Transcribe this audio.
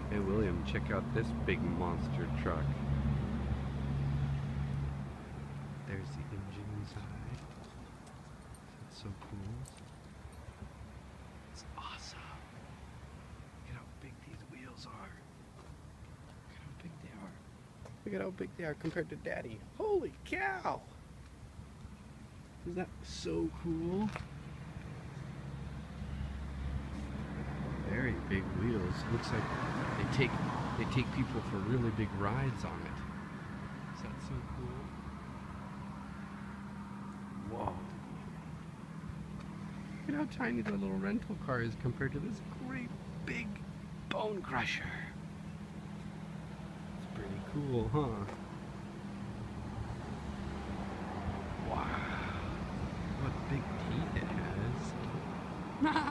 Hey William, check out this big monster truck. There's the engine inside. That's so cool. It's awesome. Look at how big these wheels are. Look at how big they are. Look at how big they are compared to Daddy. Holy cow! Isn't that so cool? Very big wheels. Looks like they take people for really big rides on it. Is that so cool? Whoa. Look at how tiny the little rental car is compared to this great big bone crusher. It's pretty cool, huh? Wow. What big teeth it has.